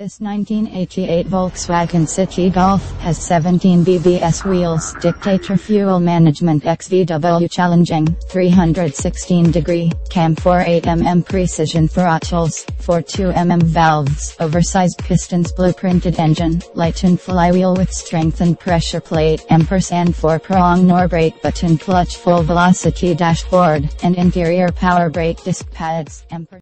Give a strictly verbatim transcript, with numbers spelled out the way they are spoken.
This nineteen eighty-eight Volkswagen City Golf has seventeen B B S wheels. Dictator fuel management X V W challenging, three hundred sixteen degree, cam four eight millimeter precision throttles, four two millimeter valves, oversized pistons, blueprinted engine, lightened flywheel with strengthened pressure plate, ampersand four prong nor brake button, clutch full velocity dashboard, and interior power brake disc pads.